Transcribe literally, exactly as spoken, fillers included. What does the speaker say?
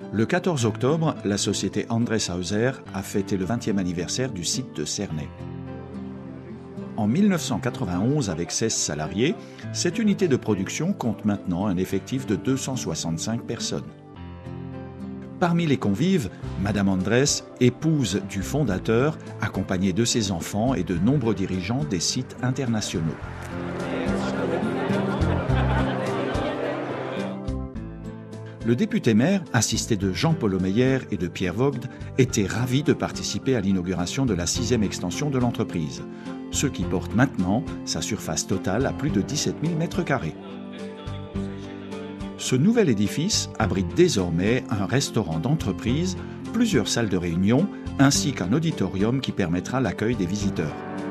Le quatorze octobre, la société Andres Hauser a fêté le vingtième anniversaire du site de Cernay. En mille neuf cent quatre-vingt-onze, avec seize salariés, cette unité de production compte maintenant un effectif de deux cent soixante-cinq personnes. Parmi les convives, Madame Andres, épouse du fondateur, accompagnée de ses enfants et de nombreux dirigeants des sites internationaux. Le député-maire, assisté de Jean-Paul Omeyer et de Pierre Vogt, était ravi de participer à l'inauguration de la sixième extension de l'entreprise, ce qui porte maintenant sa surface totale à plus de dix-sept mille mètres carrés. Ce nouvel édifice abrite désormais un restaurant d'entreprise, plusieurs salles de réunion, ainsi qu'un auditorium qui permettra l'accueil des visiteurs.